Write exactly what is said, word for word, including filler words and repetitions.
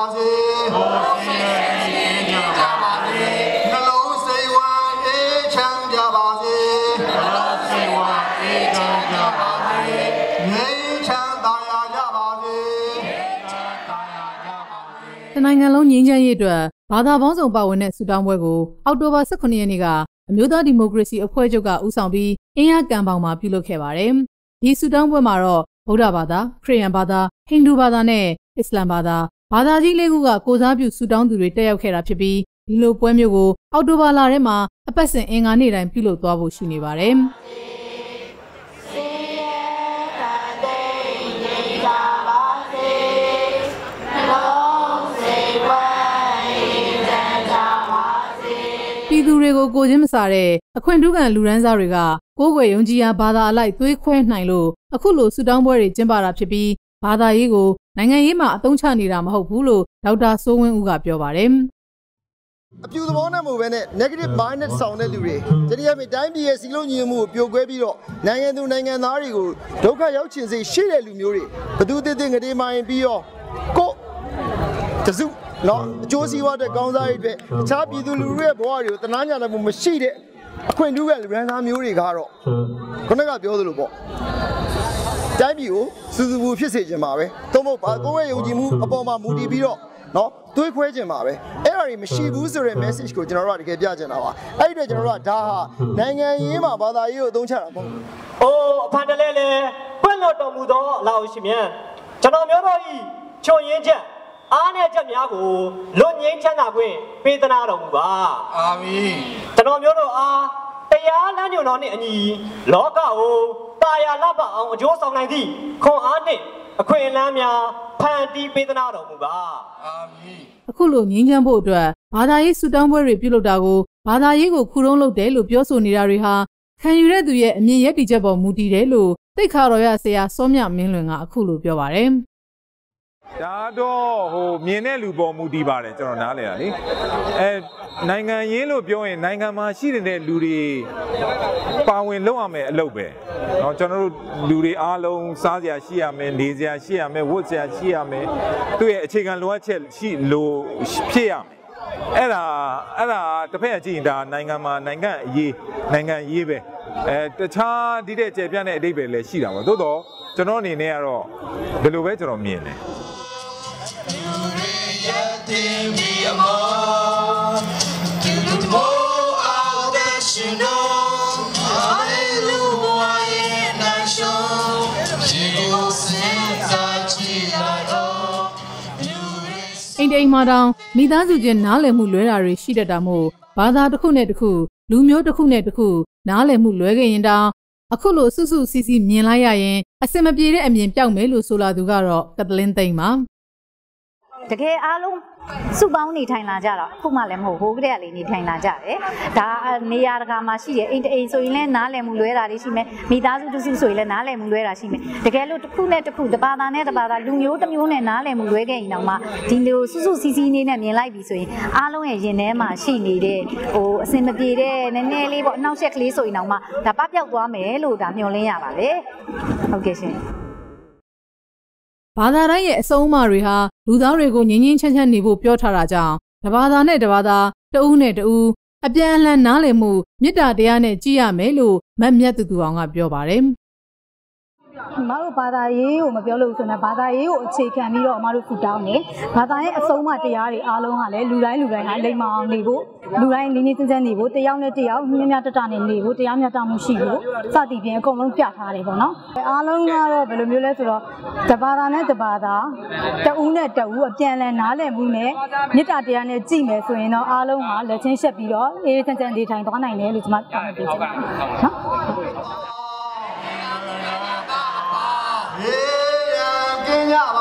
စေနှလုံးစိတ်ဝမ်းအေးချမ်းကြပါစေငြိမ်းချမ်းသာယာကြပါစေတနိုင်ငံလုံးငြိမ်းချမ်းရေးအတွက်ဘာသာပေါင်းစုံပါဝင်တဲ့ဆုတောင်းပွဲကိုအောက်တိုဘာ십구ရက်နေ့ကအမျိုးသားဒီမိုကရေစီအဖွဲ့ချုပ်ကဦးဆောင်ပြီးအင်းရကံပေါင်မှာပြုလုပ်ခဲ့ပါတယ်။ဒီဆုတောင်းပွဲမှာတော့ဗုဒ္ဓဘာသာခရစ်ယာန်ဘာသာဟိန္ဒူဘာသာနဲ့အစ္စလာမ်ဘာသာဘာသာကြီးလေးခုကကိုစားပြုဆုတောင်းသူတွေတက်ရောက်ခဲ့တာဖြစ်ပြီးဒီလိုပွဲမျိုးကိုအောက်တိုဘာလထဲမှာအပတ်စဉ်အင်္ဂါနေ့တိုင်းပြုလုပ်သွားဖို့ရှိနေပါတယ်။ပြည်သူတွေကိုကိုချင်းမစားတဲ့အခွင့်ထူးခံလူရန်စားတွေကကိုးကွယ်ယုံကြည်ရာဘာသာအလိုက်သွေးခွဲနိုင်လို့အခုလိုဆုတောင်းပွဲတွေကျင်းပတာဖြစ်ပြီးဘာသာရေးကိုနိုင်ငံရေးမှာအသုံးချနေတာမဟုတ်ဘူးလို့ဒေါက်တာစိုးဝင်းဦးကပြောပါတယ်အပြူသဘောနဲ့မဟုတ်ဘဲနဲ့ negative minded ဆောင်တဲ့လူတွေတတိယမြေတိုင်းပြည်ရဲ့စီလုံးညီမှုကိုပြိုကွဲပြီးတော့နိုင်ငံသူနိုင်ငံသားတွေကိုဒုက္ခရောက်ချင်စေရှိတဲ့လူမျိုးတွေဘသူတည်တည်ငရေမိုင်းပြီးတော့ကိုတစုနော်အကျိုးစီးပွားတဲ့ကောင်းစားရေးအတွက်တခြားပြည်သူလူထုရဲ့ဘဝတွေကိုတနာညာမှုမရှိတဲ့အခွင့်အရေးကလူရန်သားမျိုးတွေကတော့ခုနကပြောသလိုပေါ့တိုင်းပြည်ကိုစူးစူးဘူးဖြစ်စေချင်ပါပဲသို့မဟုတ်ဘာကိုယ်ရဲ့ယုံကြည်မှုအပေါ်မှာမူတည်ပြီးတော့နော်တွေးခွဲချင်ပါပဲအဲ့ဒါတွေမရှိဘူးဆိုတဲ့ message ကိုကျွန်တော်တို့ကတကယ်ပြချင်တာပါအဲ့ဒီတော့ကျွန်တော်တို့ကဒါဟာနိုင်ငံရေးမှာဘာသာရေးကိုအသုံးချတာပေါ့။အိုးအဖန်တလဲလဲပွင့်လို့တော်မူသောအလောင်းရှင်မြန်ကျွန်တော်မျိုးတို့ဤချွန်ရင်းချက်အားနဲ့ချက်များကိုလွတ်ငြိမ်းချမ်းသာခွင့်ပေးသနာတော်မူပါအာမင်ကျွန်တော်မျိုးတို့အားတရားလမ်းညွှန်တော်နှင့်အညီလောကကိုတာယာလပအောင်အကျိုးဆောင်နိုင်သည့်ခွန်အားနှင့်အခွင့်အလမ်းများဖန်တီးပေးသနာတော်မူပါအာမင်အခုလိုငြိမ်းချမ်းဖို့အတွက်ဘာသာရေးဆုတောင်းပွဲတွေပြုလုပ်တာကိုဘာသာရေးကိုခုတုံးလုပ်တယ်လို့ပြောဆိုနေတာတွေဟာခံယူတဲ့သူရဲ့အမြင်ရည်တည်ချက်ပေါ်မူတည်တယ်လို့သိက္ခာတော်ရဆရာစောမြမင်းလွင်ကအခုလိုပြောပါတယ်ဒါတော့ဟိုမြင်တဲ့လူပေါ်မူတည်ပါတယ်ကျွန်တော်နားလည်တာလေအဲနိုင်ငံရင်းလို့ပြောရင်နိုင်ငံမှာရှိနေတဲ့လူတွေပါဝင်လုပ်ရမယ်အလုပ်ပဲเนาะကျွန်တော်တို့လူတွေအားလုံးစားစရာရှိရမယ်နေစရာရှိရမယ်ဝတ်စရာရှိရမယ်သူ့ရဲ့အခြေခံလိုအပ်ချက်ရှိလို့ဖြစ်ရမယ်အဲ့ဒါအဲ့ဒါတစ်ဖက်ကကြည့်ရင်ဒါနိုင်ငံမှာနိုင်ငံအရေးနိုင်ငံရေးပဲအဲတခြားဒီတဲ့ကျေပြန့်တဲ့အဓိပ္ပာယ်လည်းရှိတာပေါ့သို့တော့ကျွန်တော်အနေနဲ့ကတော့ဒီလိုပဲကျွန်တော်မြင်တယ်အိမ်တိမ်မှာတောင်မိသားစုချင်းနားလည်မှုလွဲတာတွေရှိတတ်တာမို့ဘာသာတစ်ခုနဲ့တစ်ခုလူမျိုးတစ်ခုနဲ့တစ်ခုနားလည်မှုလွဲခဲ့ရင်တောင်အခုလိုစွစွစီစီမြင်လိုက်ရရင်အစင်မပြေတဲ့အမြင်ပြောက်မယ်လို့ဆိုလာသူကတော့ကတလင်းသိမ့်ပါတကယ်အားလုံးစုပေါင်းနေထိုင်လာကြတော့အခုမှလည်းမဟုတ်ဟိုကတည်းကလေးနေထိုင်လာကြတယ်ဒါနေရာတကာမှာရှိတယ်အိမ်အိမ်ဆိုရင်လည်းနားလည်မှုလွဲတာတွေရှိမယ်မိသားစုတစုဆိုရင်လည်းနားလည်မှုလွဲတာရှိမယ်တကယ်လို့တစ်ခုနဲ့တစ်ခုတပါးသားနဲ့တပါးသားလူမျိုးတစ်မျိုးနဲ့နားလည်မှုလွဲခဲ့ရင်တော့မှဒီလိုစုစုစီစီနေနဲ့မြင်လိုက်ပြီဆိုရင်အားလုံးရဲ့ရင်ထဲမှာရှိနေတဲ့ဟိုအစင်မပြေတဲ့နည်းနည်းလေးပေါ့အနှောက်အယှက်ကလေးဆိုရင်တော့မှဒါပပျောက်သွားမယ်လို့ဒါမျှော်လင့်ရပါတယ်ဟုတ်ကဲ့ရှင်ဘာသာတိုင်းရဲ့အဆုံးအမတွေဟာလူသားတွေကိုငြင်းငြင်းချမ်းချမ်းနေဖို့ပြောထားတာကြောင့်တဘာသာနဲ့တဘာသာတဦးနဲ့တဦးအပြန်အလှန်နားလည်မှုမေတ္တာတရားနဲ့ကြည်ရမယ်လို့မတ်မြတ်သူသူအောင်ကပြောပါတယ်အမတို့ဘာသာရေးကိုမပြောလို့ဆိုတော့ဘာသာရေးကိုအခြေခံပြီးတော့အမတို့ဖူတောင်းတယ်ဘာသာရေးအဆုံးအမတရားတွေအားလုံးကလည်းလူတိုင်းလူတိုင်းဟာလိမ္မာအောင်နေဖို့လူတိုင်းလေးလေးကျဉ်းကျဉ်းနေဖို့တယောက်နဲ့တယောက်မြတ်မြတ်တတနဲ့နေဖို့တရားမျှတမှုရှိဖို့စသည်ဖြင့်အကုန်လုံးပြထားတယ်ပေါ့နော်အားလုံးကတော့ဘယ်လိုမျိုးလဲဆိုတော့တဘာသာနဲ့တဘာသာတဦးနဲ့တဦးအပြန်အလှန်နားလည်မှုနဲ့မေတ္တာတရားနဲ့ကြည်မယ်ဆိုရင်တော့အားလုံးဟာလက်ချင်းရှက်ပြီးတော့အေးချမ်းချမ်းနေထိုင်သွားနိုင်တယ်လို့ကျွန်မတောင်းပေးချင်ပါတယ်နော်ကင်းကြပါ